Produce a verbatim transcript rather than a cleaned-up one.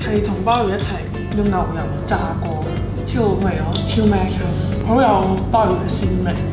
係同鮑魚一齊用牛油炸過，超好味咯，超 match 好有鮑魚嘅鮮味。